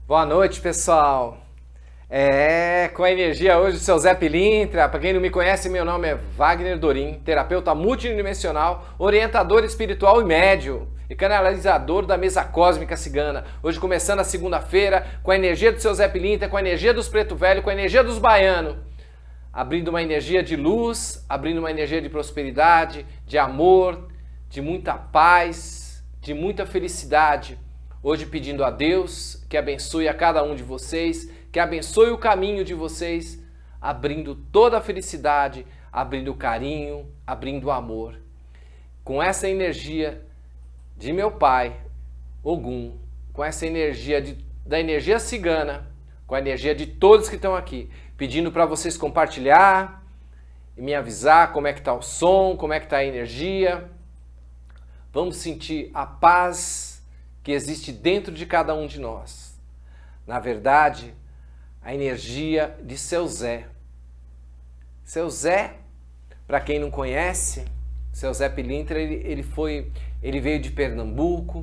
Boa noite, pessoal. Com a energia hoje do seu Zé Pilintra. Para quem não me conhece, meu nome é Wagner Dorim, terapeuta multidimensional, orientador espiritual e médium e canalizador da mesa cósmica cigana. Hoje começando a segunda-feira com a energia do seu Zé Pilintra, com a energia dos preto velho, com a energia dos baianos. Abrindo uma energia de luz, abrindo uma energia de prosperidade, de amor, de muita paz, de muita felicidade. Hoje pedindo a Deus que abençoe a cada um de vocês, que abençoe o caminho de vocês, abrindo toda a felicidade, abrindo o carinho, abrindo o amor. Com essa energia de meu pai, Ogum, com essa energia da energia cigana, com a energia de todos que estão aqui, pedindo para vocês compartilhar e me avisar como é que está o som, como é que está a energia. Vamos sentir a paz que existe dentro de cada um de nós. Na verdade, a energia de seu Zé. Seu Zé, para quem não conhece, seu Zé Pilintra, ele veio de Pernambuco,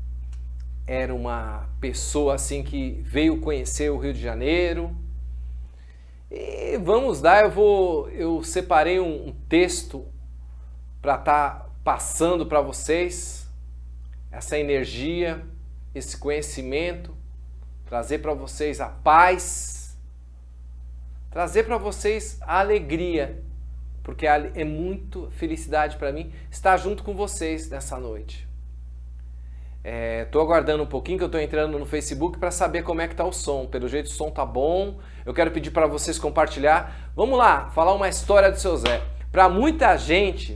era uma pessoa assim que veio conhecer o Rio de Janeiro. E vamos lá, eu separei um texto para estar passando para vocês essa energia, esse conhecimento, trazer para vocês a paz, trazer para vocês a alegria, porque é muito felicidade para mim estar junto com vocês nessa noite. Estou aguardando um pouquinho que eu estou entrando no Facebook para saber como é que está o som. Pelo jeito o som tá bom, eu quero pedir para vocês compartilhar. Vamos lá, falar uma história do seu Zé. Para muita gente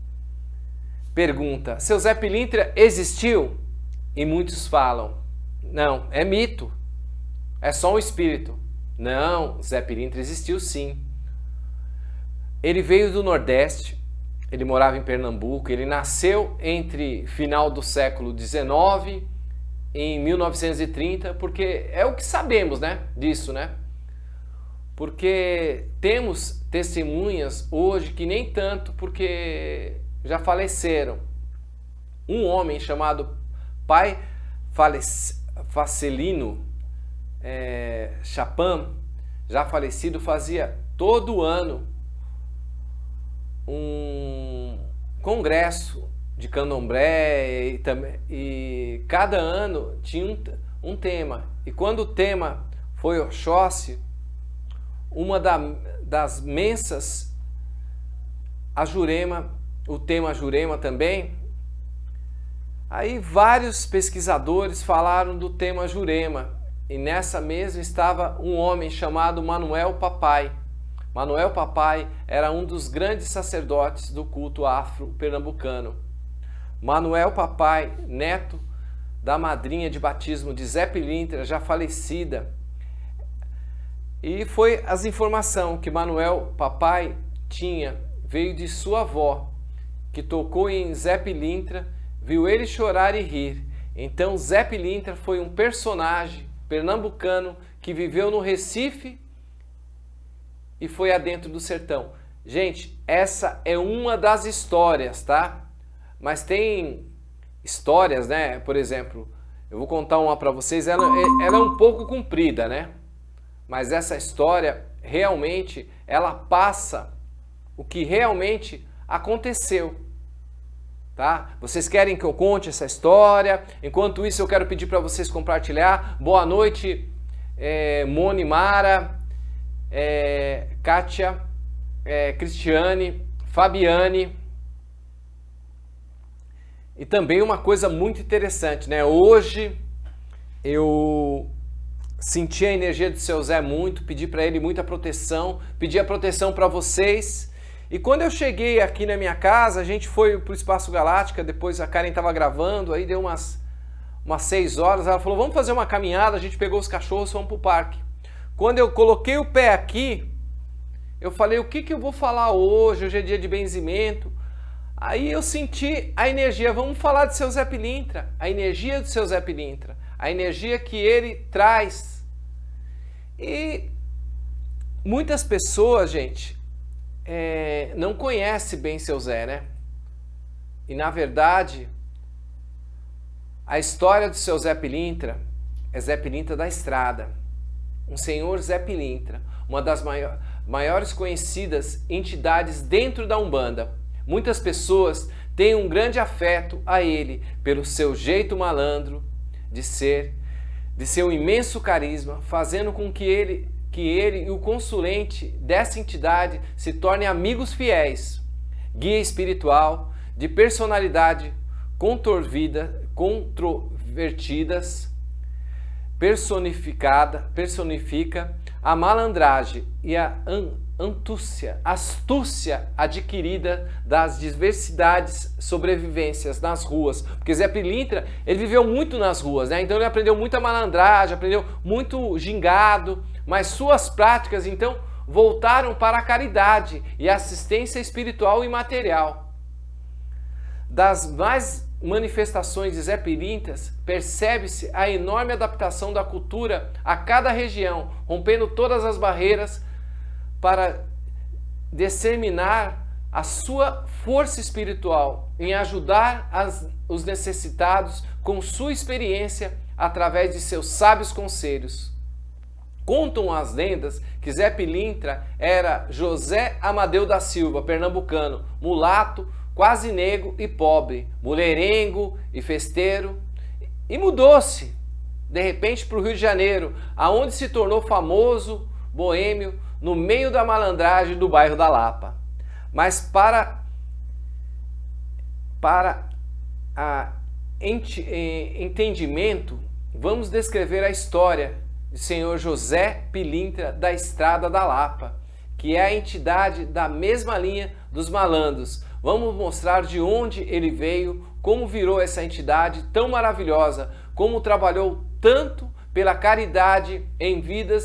pergunta, seu Zé Pilintra existiu? E muitos falam, não, é mito, é só um espírito. Não, Zé Pilintra existiu sim. Ele veio do Nordeste, ele morava em Pernambuco, ele nasceu entre final do século XIX e 1930, porque é o que sabemos, né, disso, né? Porque temos testemunhas hoje que nem tanto, porque já faleceram. Um homem chamado Pai Facelino Chapam, já falecido, fazia todo ano um congresso de candomblé e cada ano tinha um tema. E quando o tema foi Oxóssi, uma das mensas, a Jurema, o tema Jurema também, aí vários pesquisadores falaram do tema Jurema, e nessa mesa estava um homem chamado Manuel Papai. Manuel Papai era um dos grandes sacerdotes do culto afro-pernambucano. Manuel Papai, neto da madrinha de batismo de Zé Pilintra, já falecida. E foi as informações que Manuel Papai tinha, veio de sua avó, que tocou em Zé Pilintra, viu ele chorar e rir. Então Zé Pilintra foi um personagem pernambucano que viveu no Recife e foi adentro do sertão. Gente, essa é uma das histórias, tá? Mas tem histórias, né? Por exemplo, eu vou contar uma para vocês, ela é um pouco comprida, né? Mas essa história, realmente, ela passa o que realmente aconteceu, tá? Vocês querem que eu conte essa história? Enquanto isso, eu quero pedir para vocês compartilhar. Boa noite, Moni Mara, Kátia, Cristiane, Fabiane. E também uma coisa muito interessante, né? Hoje eu senti a energia do seu Zé muito, pedi para ele muita proteção, pedi a proteção para vocês. E quando eu cheguei aqui na minha casa, a gente foi para o Espaço Galáctica, depois a Karen estava gravando, aí deu umas 6 horas, ela falou, vamos fazer uma caminhada, a gente pegou os cachorros, fomos para o parque. Quando eu coloquei o pé aqui, eu falei, o que eu vou falar hoje? Hoje é dia de benzimento. Aí eu senti a energia, vamos falar de seu Zé Pilintra, a energia do seu Zé Pilintra, a energia que ele traz. E muitas pessoas, gente, não conhecem bem seu Zé, né? E na verdade, a história do seu Zé Pilintra é Zé Pilintra da Estrada, um senhor Zé Pilintra, uma das maiores conhecidas entidades dentro da Umbanda. Muitas pessoas têm um grande afeto a ele pelo seu jeito malandro de ser, de seu imenso carisma, fazendo com que ele e o consulente dessa entidade se tornem amigos fiéis, guia espiritual, de personalidade controvertidas, personifica a malandragem e a astúcia adquirida das diversidades sobrevivências nas ruas. Porque Zé Pilintra, ele viveu muito nas ruas, né? Então ele aprendeu muita malandragem, aprendeu muito gingado, mas suas práticas então voltaram para a caridade e assistência espiritual e material. Das mais manifestações de Zé Pilintra, percebe-se a enorme adaptação da cultura a cada região, rompendo todas as barreiras para disseminar a sua força espiritual em ajudar os necessitados com sua experiência através de seus sábios conselhos. Contam as lendas que Zé Pilintra era José Amadeu da Silva, pernambucano, mulato, quase negro e pobre, mulherengo e festeiro, e mudou-se, de repente, para o Rio de Janeiro, aonde se tornou famoso, boêmio, no meio da malandragem do bairro da Lapa. Mas para entendimento, vamos descrever a história de senhor José Pilintra da Estrada da Lapa, que é a entidade da mesma linha dos malandros. Vamos mostrar de onde ele veio, como virou essa entidade tão maravilhosa, como trabalhou tanto pela caridade em vida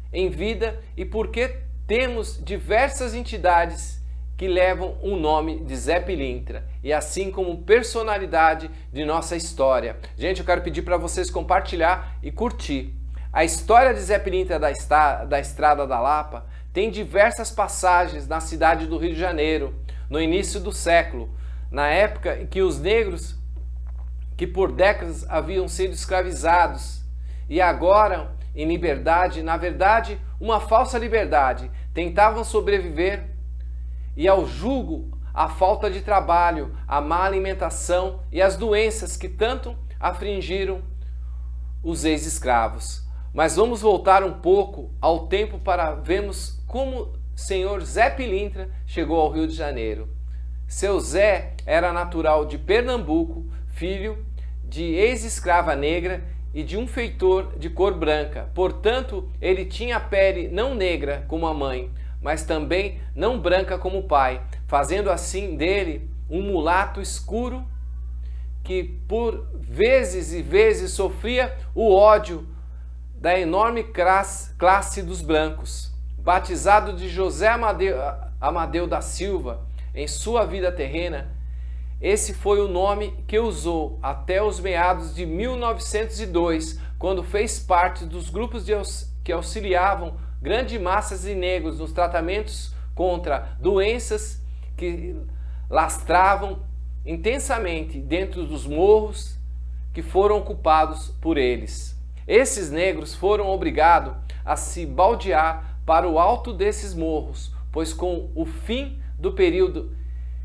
e por que temos diversas entidades que levam o nome de Zé Pilintra, e assim como personalidade de nossa história. Gente, eu quero pedir para vocês compartilhar e curtir. A história de Zé Pilintra da Estrada da Lapa tem diversas passagens na cidade do Rio de Janeiro, no início do século, na época em que os negros, que por décadas haviam sido escravizados e agora em liberdade, na verdade uma falsa liberdade, tentavam sobreviver, e ao jugo, a falta de trabalho, a má alimentação e as doenças que tanto afligiram os ex-escravos. Mas vamos voltar um pouco ao tempo para vermos como senhor Zé Pilintra chegou ao Rio de Janeiro. Seu Zé era natural de Pernambuco, filho de ex-escrava negra e de um feitor de cor branca. Portanto, ele tinha a pele não negra como a mãe, mas também não branca como o pai, fazendo assim dele um mulato escuro que por vezes e vezes sofria o ódio da enorme classe dos brancos. Batizado de José Amadeu da Silva em sua vida terrena, esse foi o nome que usou até os meados de 1902, quando fez parte dos grupos que auxiliavam grandes massas de negros nos tratamentos contra doenças que lastravam intensamente dentro dos morros que foram ocupados por eles. Esses negros foram obrigados a se baldear para o alto desses morros, pois com o fim do período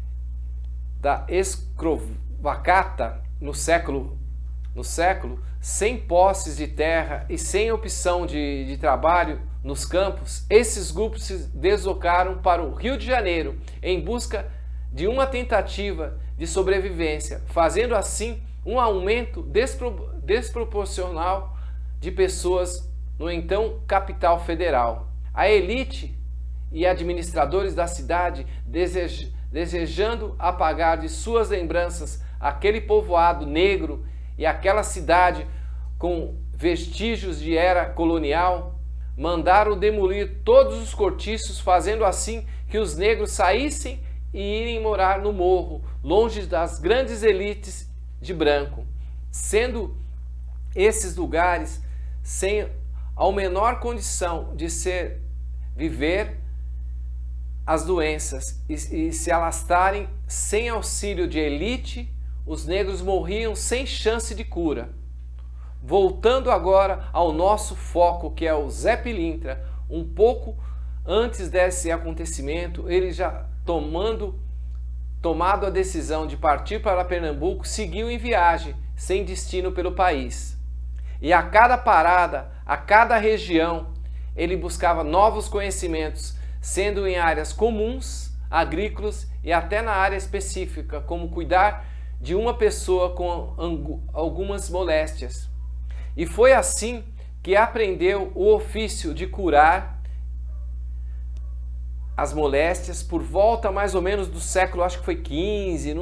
da escravocrata no século, sem posses de terra e sem opção de trabalho nos campos, esses grupos se deslocaram para o Rio de Janeiro em busca de uma tentativa de sobrevivência, fazendo assim um aumento desproporcional de pessoas no então capital federal. A elite e administradores da cidade, desejando apagar de suas lembranças aquele povoado negro e aquela cidade com vestígios de era colonial, mandaram demolir todos os cortiços, fazendo assim que os negros saíssem e irem morar no morro, longe das grandes elites de branco, sendo esses lugares sem a menor condição de viver as doenças e se alastrarem sem auxílio de elite, os negros morriam sem chance de cura. voltando agora ao nosso foco, que é o Zé Pilintra, um pouco antes desse acontecimento, ele já tomado a decisão de partir para Pernambuco, seguiu em viagem, sem destino pelo país. E a cada parada, a cada região, ele buscava novos conhecimentos, sendo em áreas comuns, agrícolas e até na área específica, como cuidar de uma pessoa com algumas moléstias. E foi assim que aprendeu o ofício de curar as moléstias por volta mais ou menos do século, acho que foi 15,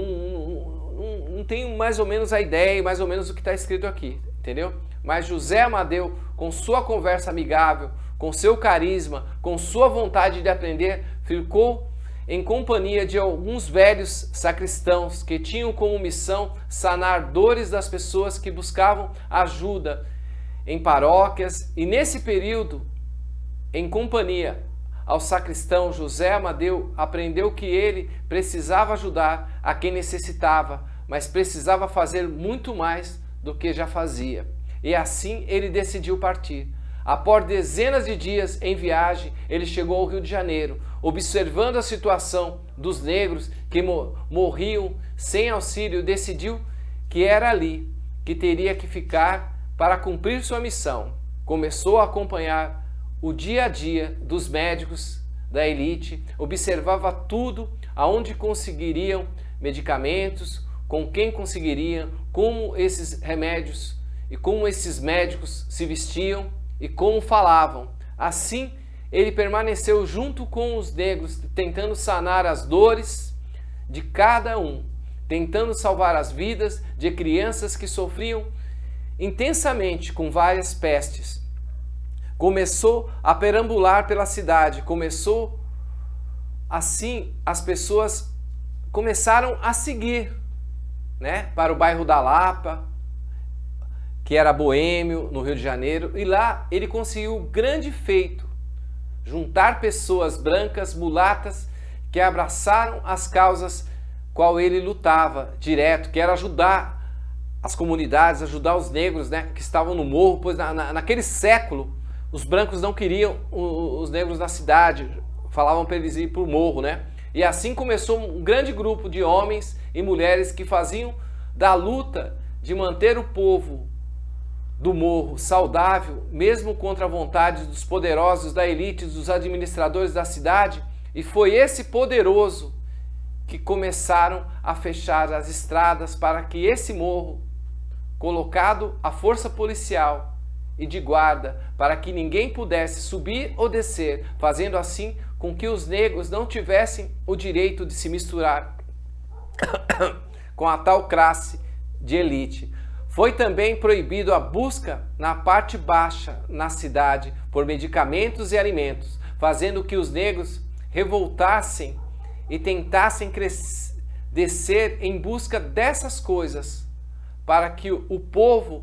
não tenho mais ou menos a ideia, mais ou menos o que está escrito aqui, entendeu? Mas José Amadeu, com sua conversa amigável, com seu carisma, com sua vontade de aprender, ficou em companhia de alguns velhos sacristãos que tinham como missão sanar dores das pessoas que buscavam ajuda em paróquias, e nesse período, em companhia ao sacristão José Amadeu, aprendeu que ele precisava ajudar a quem necessitava, mas precisava fazer muito mais do que já fazia. E assim ele decidiu partir. Após dezenas de dias em viagem, ele chegou ao Rio de Janeiro, observando a situação dos negros que morriam sem auxílio, decidiu que era ali que teria que ficar para cumprir sua missão. Começou a acompanhar o dia a dia dos médicos da elite, observava tudo, aonde conseguiriam medicamentos, com quem conseguiriam, como esses remédios e como esses médicos se vestiam e como falavam. Assim, ele permaneceu junto com os negros, tentando sanar as dores de cada um, tentando salvar as vidas de crianças que sofriam intensamente com várias pestes. Começou a perambular pela cidade, começou assim, as pessoas começaram a seguir, né, para o bairro da Lapa, que era boêmio, no Rio de Janeiro, e lá ele conseguiu um grande feito, juntar pessoas brancas, mulatas, que abraçaram as causas qual ele lutava direto, que era ajudar as comunidades, ajudar os negros, né, que estavam no morro, pois naquele século os brancos não queriam os negros na cidade, falavam para eles ir para o morro, né? E assim começou um grande grupo de homens e mulheres que faziam da luta de manter o povo do morro saudável, mesmo contra a vontade dos poderosos da elite, dos administradores da cidade, e foi esse poderoso que começaram a fechar as estradas para que esse morro, colocado a força policial e de guarda, para que ninguém pudesse subir ou descer, fazendo assim com que os negros não tivessem o direito de se misturar com a tal classe de elite. Foi também proibido a busca na parte baixa na cidade por medicamentos e alimentos, fazendo que os negros revoltassem e tentassem descer em busca dessas coisas, para que o povo,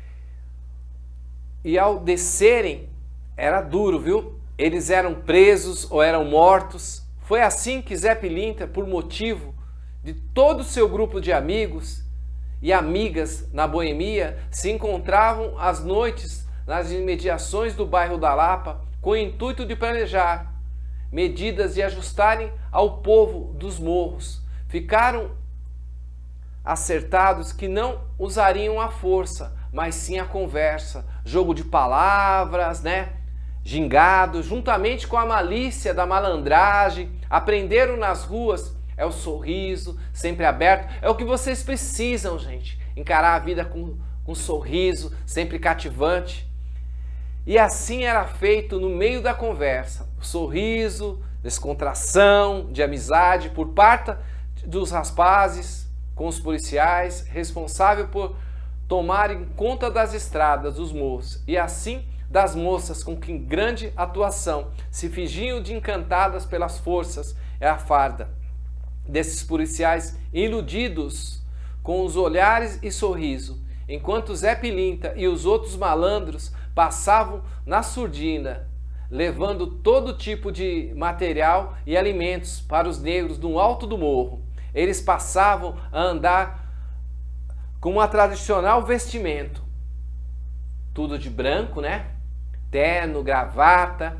e ao descerem, era duro, viu? Eles eram presos ou eram mortos. Foi assim que Zé Pilintra, por motivo de todo o seu grupo de amigos e amigas na boemia, se encontravam às noites nas imediações do bairro da Lapa, com o intuito de planejar medidas e ajustarem ao povo dos morros. Ficaram acertados que não usariam a força, mas sim a conversa, jogo de palavras, né? Gingado, juntamente com a malícia da malandragem. Aprenderam nas ruas é o sorriso sempre aberto. É o que vocês precisam, gente. Encarar a vida com um sorriso sempre cativante. E assim era feito no meio da conversa. O sorriso, descontração, de amizade por parte dos rapazes com os policiais, responsável por tomarem conta das estradas, dos morros, e assim das moças com que grande atuação se fingiam de encantadas pelas forças e a farda desses policiais iludidos com os olhares e sorriso, enquanto Zé Pilintra e os outros malandros passavam na surdina, levando todo tipo de material e alimentos para os negros no alto do morro. Eles passavam a andar com uma tradicional vestimento, tudo de branco, né? Terno, gravata,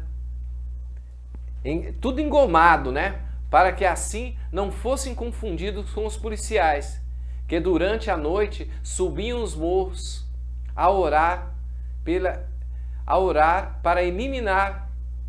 tudo engomado, né? Para que assim não fossem confundidos com os policiais, que durante a noite subiam os morros a orar para eliminar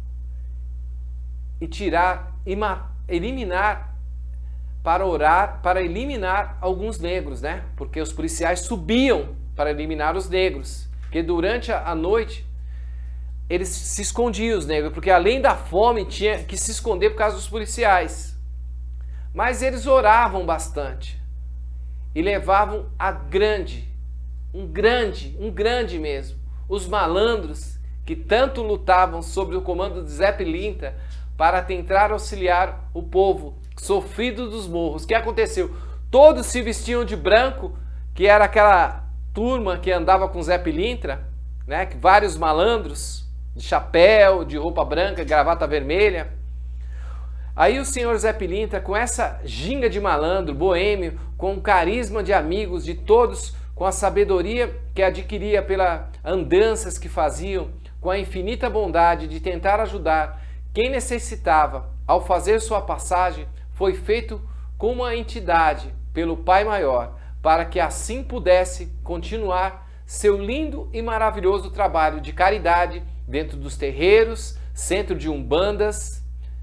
alguns negros, né? Porque os policiais subiam para eliminar os negros, que durante a noite eles se escondiam, os negros, porque além da fome tinha que se esconder por causa dos policiais. Mas eles oravam bastante e levavam um grande mesmo, os malandros que tanto lutavam sob o comando de Zé Pilintra para tentar auxiliar o povo sofrido dos morros. O que aconteceu? Todos se vestiam de branco, que era aquela turma que andava com Zé Pilintra, né? Vários malandros, de chapéu, de roupa branca, gravata vermelha. Aí o senhor Zé Pilintra, com essa ginga de malandro, boêmio, com o carisma de amigos de todos, com a sabedoria que adquiria pelas andanças que faziam, com a infinita bondade de tentar ajudar quem necessitava, ao fazer sua passagem, foi feito como uma entidade pelo Pai Maior, para que assim pudesse continuar seu lindo e maravilhoso trabalho de caridade dentro dos terreiros, centro de umbandas.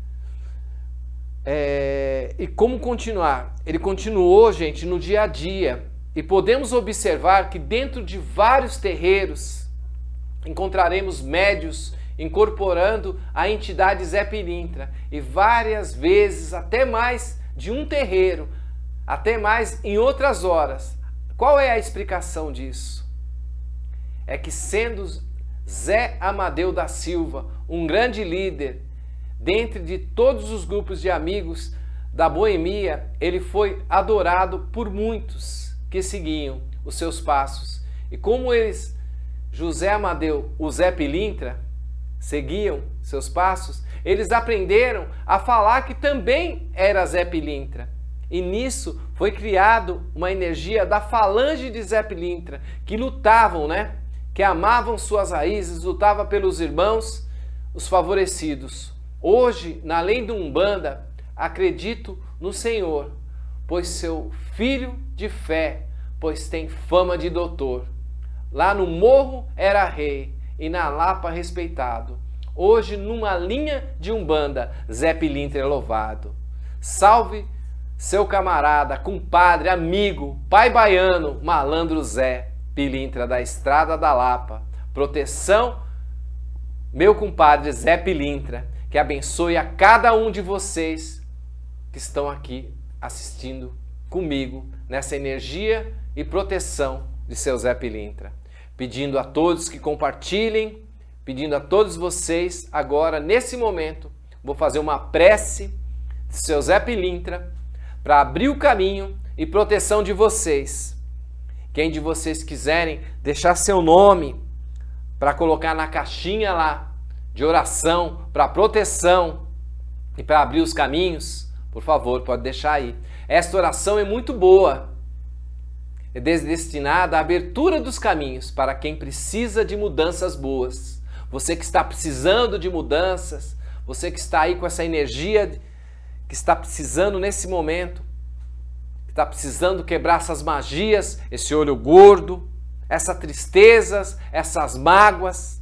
E como continuar? Ele continuou, gente, no dia a dia. E podemos observar que dentro de vários terreiros encontraremos médios incorporando a entidade Zé Pilintra. E várias vezes, até mais de um terreiro, até mais em outras horas. Qual é a explicação disso? É que sendo Zé Amadeu da Silva um grande líder, dentre de todos os grupos de amigos da boemia, ele foi adorado por muitos que seguiam os seus passos. E como eles, José Amadeu, o Zé Pilintra, seguiam seus passos, eles aprenderam a falar que também era Zé Pilintra. E nisso foi criado uma energia da falange de Zé Pilintra, que lutavam, né? Que amavam suas raízes, lutavam pelos irmãos, os favorecidos. Hoje, na lei do Umbanda, acredito no Senhor, pois seu filho de fé, pois tem fama de doutor. Lá no morro era rei e na Lapa respeitado. Hoje, numa linha de Umbanda, Zé Pilintra é louvado. Salve seu camarada, compadre, amigo, pai baiano, malandro Zé Pilintra da Estrada da Lapa. Proteção, meu compadre Zé Pilintra, que abençoe a cada um de vocês que estão aqui assistindo comigo nessa energia e proteção de seu Zé Pilintra. Pedindo a todos que compartilhem, pedindo a todos vocês, agora, nesse momento, vou fazer uma prece de seu Zé Pilintra para abrir o caminho e proteção de vocês. Quem de vocês quiserem deixar seu nome para colocar na caixinha lá de oração para proteção e para abrir os caminhos, por favor, pode deixar aí. Esta oração é muito boa. É destinada à abertura dos caminhos para quem precisa de mudanças boas. Você que está precisando de mudanças, você que está aí com essa energia, que está precisando nesse momento, que está precisando quebrar essas magias, esse olho gordo, essas tristezas, essas mágoas.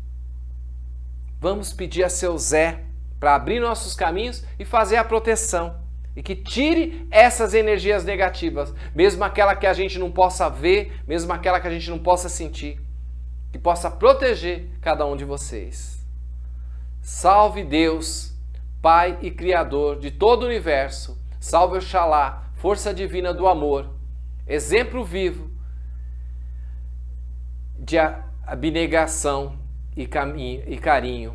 Vamos pedir a seu Zé para abrir nossos caminhos e fazer a proteção. E que tire essas energias negativas, mesmo aquela que a gente não possa ver, mesmo aquela que a gente não possa sentir, que possa proteger cada um de vocês. Salve Deus, Pai e Criador de todo o universo. Salve Oxalá, força divina do amor, exemplo vivo de abnegação e carinho.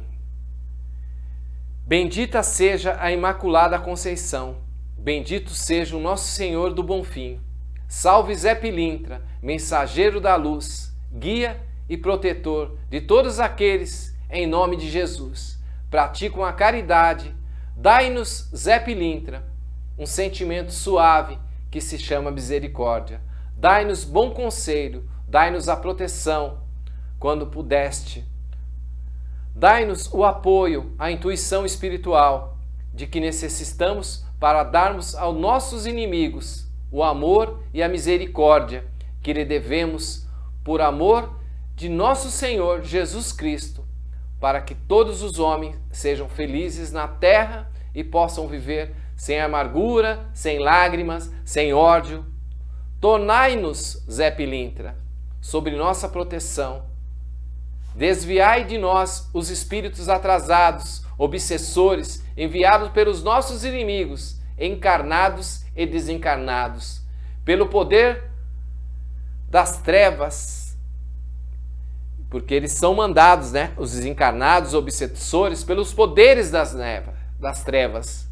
Bendita seja a Imaculada Conceição. Bendito seja o Nosso Senhor do Bonfim. Salve Zé Pilintra, mensageiro da luz, guia e protetor de todos aqueles, em nome de Jesus, praticam a caridade. Dai-nos, Zé Pilintra, um sentimento suave que se chama misericórdia. Dai-nos bom conselho, dai-nos a proteção, quando pudeste. Dai-nos o apoio, a intuição espiritual de que necessitamos para darmos aos nossos inimigos o amor e a misericórdia que lhe devemos por amor de nosso Senhor Jesus Cristo, para que todos os homens sejam felizes na terra e possam viver sem amargura, sem lágrimas, sem ódio. Tornai-nos, Zé Pilintra, sobre nossa proteção. Desviai de nós os espíritos atrasados, obsessores, enviados pelos nossos inimigos, encarnados e desencarnados, pelo poder das trevas, porque eles são mandados, né? Os desencarnados, obsessores, pelos poderes das trevas.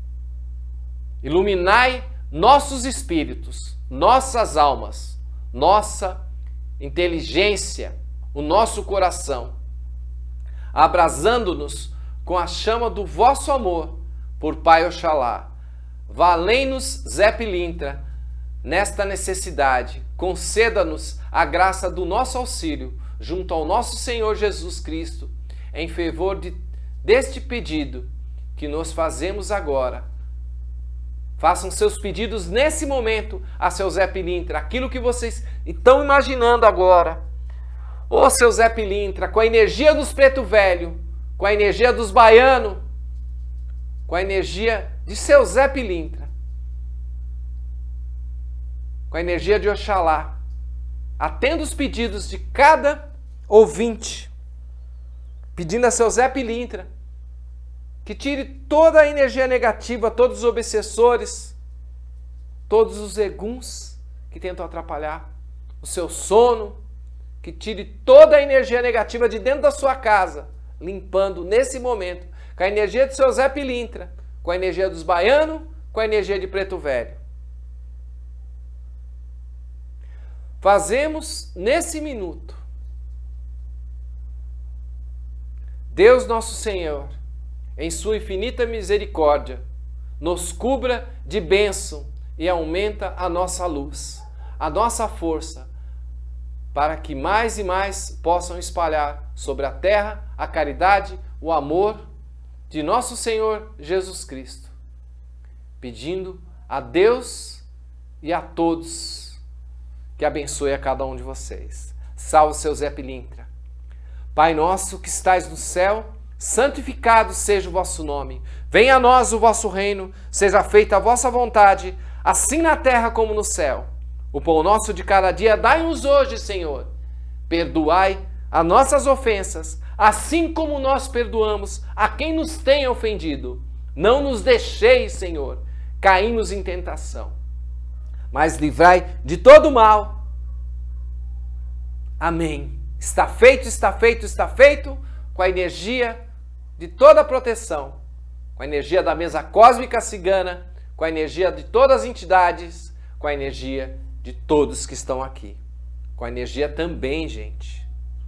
Iluminai nossos espíritos, nossas almas, nossa inteligência, o nosso coração, abrasando-nos com a chama do vosso amor por Pai Oxalá. Valei-nos, Zé Pilintra, nesta necessidade. Conceda-nos a graça do nosso auxílio junto ao nosso Senhor Jesus Cristo, em favor deste pedido que nos fazemos agora. Façam seus pedidos nesse momento a seu Zé Pilintra, aquilo que vocês estão imaginando agora. Ô seu Zé Pilintra, com a energia dos preto velho, com a energia dos baianos, com a energia de seu Zé Pilintra, com a energia de Oxalá, atenda os pedidos de cada ouvinte, pedindo a seu Zé Pilintra que tire toda a energia negativa, todos os obsessores, todos os eguns que tentam atrapalhar o seu sono, que tire toda a energia negativa de dentro da sua casa, limpando nesse momento, com a energia de seu Zé Pilintra, com a energia dos baianos, com a energia de preto velho. Fazemos nesse minuto. Deus nosso Senhor, em sua infinita misericórdia, nos cubra de bênção e aumenta a nossa luz, a nossa força, para que mais e mais possam espalhar sobre a terra a caridade, o amor de nosso Senhor Jesus Cristo. Pedindo a Deus e a todos que abençoe a cada um de vocês. Salve seu Zé Pilintra. Pai nosso que estais no céu, santificado seja o vosso nome. Venha a nós o vosso reino, seja feita a vossa vontade, assim na terra como no céu. O pão nosso de cada dia dai-nos hoje, Senhor. Perdoai as nossas ofensas, assim como nós perdoamos a quem nos tem ofendido. Não nos deixeis, Senhor, cairmos em tentação, mas livrai de todo mal. Amém. Está feito, está feito, está feito, com a energia de toda a proteção, com a energia da mesa cósmica cigana, com a energia de todas as entidades, com a energia de todos que estão aqui, com a energia também, gente,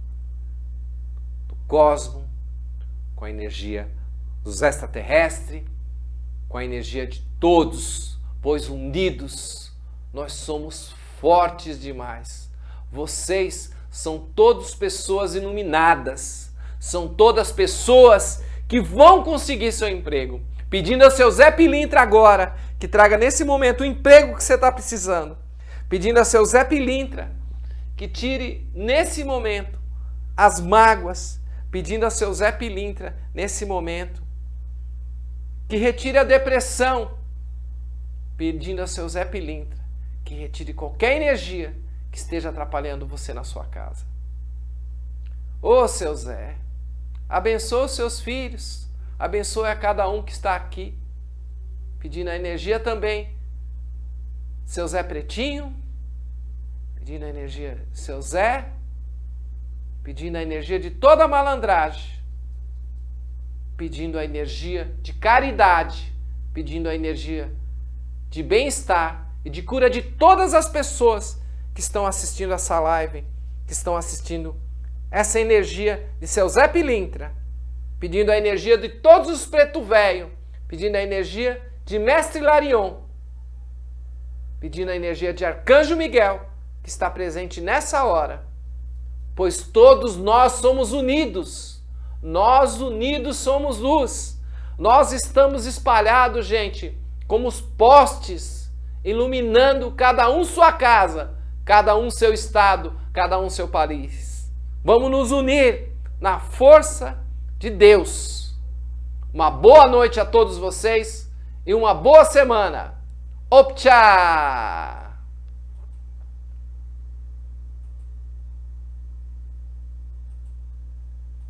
do cosmo, com a energia dos extraterrestres, com a energia de todos, pois unidos nós somos fortes demais. Vocês são todas pessoas iluminadas, são todas pessoas que vão conseguir seu emprego. Pedindo ao seu Zé Pilintra agora, que traga nesse momento o emprego que você está precisando. Pedindo ao seu Zé Pilintra que tire nesse momento as mágoas. Pedindo ao seu Zé Pilintra nesse momento que retire a depressão. Pedindo ao seu Zé Pilintra que retire qualquer energia que esteja atrapalhando você na sua casa. Ô seu Zé, abençoa os seus filhos, abençoe a cada um que está aqui, pedindo a energia também, seu Zé Pretinho, pedindo a energia do seu Zé, pedindo a energia de toda a malandragem, pedindo a energia de caridade, pedindo a energia de bem-estar e de cura de todas as pessoas que estão assistindo essa live, que estão assistindo essa energia de seu Zé Pilintra, pedindo a energia de todos os preto velho, pedindo a energia de Mestre Larion, pedindo a energia de Arcanjo Miguel, que está presente nessa hora, pois todos nós somos unidos. Nós unidos somos luz. Nós estamos espalhados, gente, como os postes, iluminando cada um sua casa, cada um seu estado, cada um seu país. Vamos nos unir na força de Deus. Uma boa noite a todos vocês e uma boa semana. Optcha!